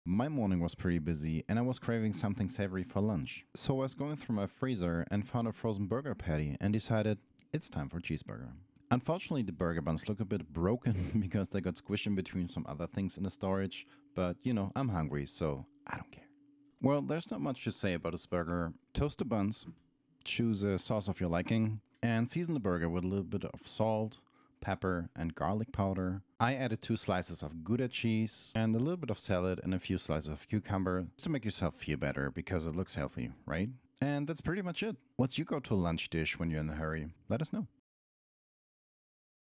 My morning was pretty busy and I was craving something savory for lunch. So I was going through my freezer and found a frozen burger patty and decided it's time for a cheeseburger. Unfortunately, the burger buns look a bit broken because they got squished in between some other things in the storage, but I'm hungry, so I don't care. Well, there's not much to say about this burger. Toast the buns, choose a sauce of your liking, and season the burger with a little bit of salt, pepper, and garlic powder. I added 2 slices of Gouda cheese and a little bit of salad and a few slices of cucumber just to make yourself feel better because it looks healthy, right? And that's pretty much it. What's your go-to lunch dish when you're in a hurry? Let us know.